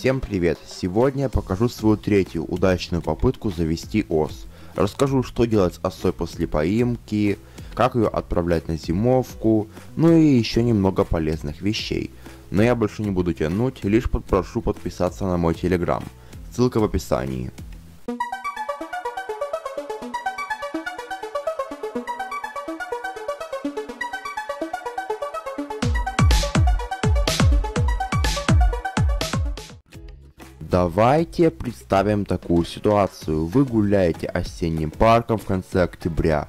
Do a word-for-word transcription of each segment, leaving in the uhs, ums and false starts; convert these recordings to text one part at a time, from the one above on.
Всем привет! Сегодня я покажу свою третью удачную попытку завести ос. Расскажу, что делать с осой после поимки, как ее отправлять на зимовку, ну и еще немного полезных вещей. Но я больше не буду тянуть, лишь попрошу подписаться на мой телеграм. Ссылка в описании. Давайте представим такую ситуацию. Вы гуляете осенним парком в конце октября,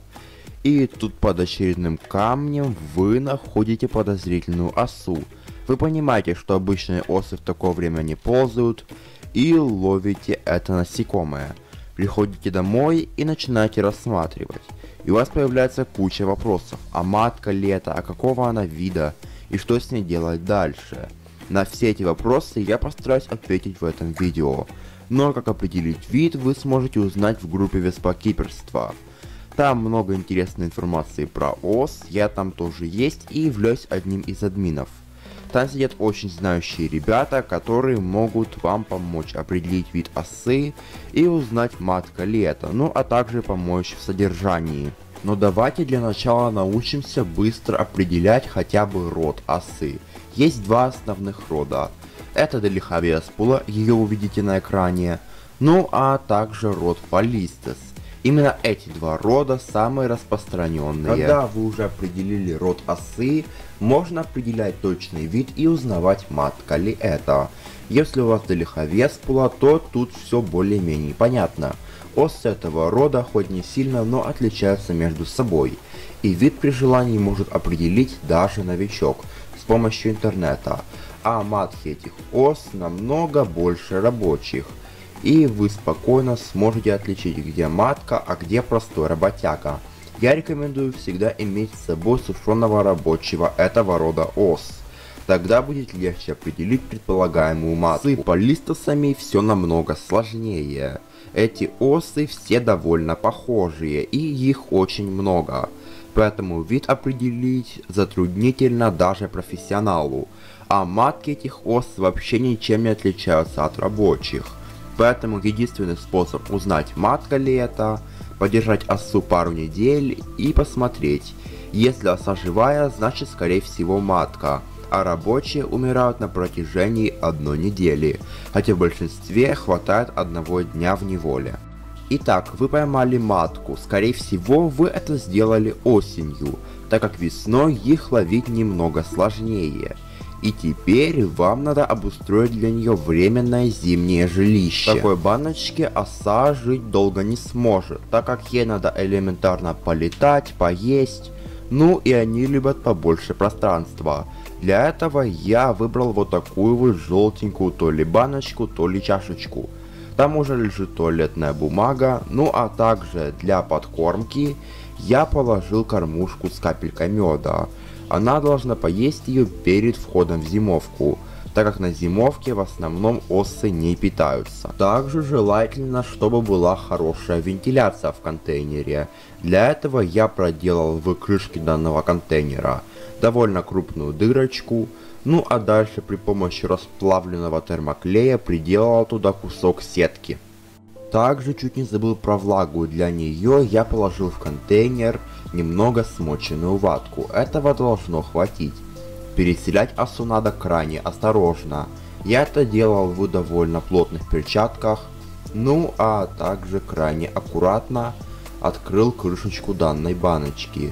и тут под очередным камнем вы находите подозрительную осу. Вы понимаете, что обычные осы в такое время не ползают, и ловите это насекомое. Приходите домой и начинаете рассматривать. И у вас появляется куча вопросов. А матка ли это, а какого она вида, и что с ней делать дальше? На все эти вопросы я постараюсь ответить в этом видео. Но как определить вид, вы сможете узнать в группе Веспокиперства. Там много интересной информации про ос, я там тоже есть и являюсь одним из админов. Там сидят очень знающие ребята, которые могут вам помочь определить вид осы и узнать, матка ли это, ну а также помочь в содержании. Но давайте для начала научимся быстро определять хотя бы род осы. Есть два основных рода. Это Делиха Веспула, ее увидите на экране, ну а также род Полистес. Именно эти два рода самые распространенные. Когда вы уже определили род осы, можно определять точный вид и узнавать, матка ли это. Если у вас Делиха Веспула, то тут все более-менее понятно. Осы этого рода хоть не сильно, но отличаются между собой. И вид при желании может определить даже новичок с помощью интернета. А матки этих ос намного больше рабочих. И вы спокойно сможете отличить, где матка, а где простой работяга. Я рекомендую всегда иметь с собой сушеного рабочего этого рода ос. Тогда будет легче определить предполагаемую матку. С полистесами все намного сложнее. Эти осы все довольно похожие, и их очень много. Поэтому вид определить затруднительно даже профессионалу. А матки этих ос вообще ничем не отличаются от рабочих. Поэтому единственный способ узнать, матка ли это, подержать осу пару недель и посмотреть. Если оса живая, значит скорее всего матка, а рабочие умирают на протяжении одной недели, хотя в большинстве хватает одного дня в неволе. Итак, вы поймали матку, скорее всего вы это сделали осенью, так как весной их ловить немного сложнее. И теперь вам надо обустроить для нее временное зимнее жилище. В такой баночке оса жить долго не сможет, так как ей надо элементарно полетать, поесть, ну и они любят побольше пространства. Для этого я выбрал вот такую вот желтенькую то ли баночку, то ли чашечку. Там уже лежит туалетная бумага, ну а также для подкормки я положил кормушку с капелькой меда. Она должна поесть ее перед входом в зимовку, так как на зимовке в основном осы не питаются. Также желательно, чтобы была хорошая вентиляция в контейнере. Для этого я проделал в крышке данного контейнера довольно крупную дырочку, ну а дальше при помощи расплавленного термоклея приделал туда кусок сетки. Также чуть не забыл про влагу, для нее я положил в контейнер немного смоченную ватку, этого должно хватить. Переселять осу надо крайне осторожно, я это делал в довольно плотных перчатках, ну а также крайне аккуратно открыл крышечку данной баночки.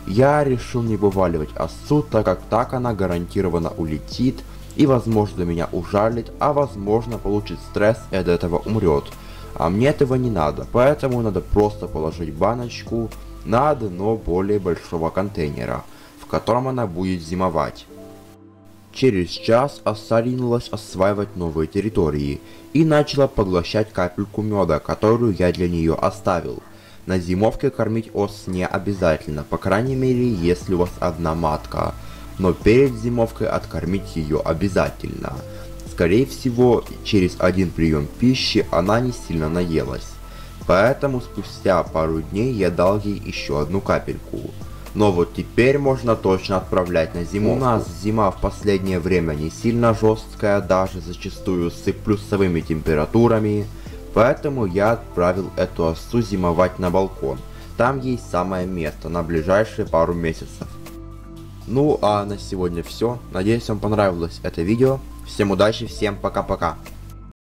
Я решил не вываливать осу, так как так она гарантированно улетит и возможно меня ужалит, а возможно получит стресс и от этого умрет. А мне этого не надо, поэтому надо просто положить баночку на дно более большого контейнера, в котором она будет зимовать. Через час оса ринулась осваивать новые территории и начала поглощать капельку меда, которую я для нее оставил. На зимовке кормить ос не обязательно, по крайней мере если у вас одна матка, но перед зимовкой откормить ее обязательно. Скорее всего, через один прием пищи она не сильно наелась, поэтому спустя пару дней я дал ей еще одну капельку. Но вот теперь можно точно отправлять на зиму. У нас зима в последнее время не сильно жесткая, даже зачастую с плюсовыми температурами. Поэтому я отправил эту осу зимовать на балкон. Там ей самое место на ближайшие пару месяцев. Ну а на сегодня все. Надеюсь, вам понравилось это видео. Всем удачи, всем пока-пока.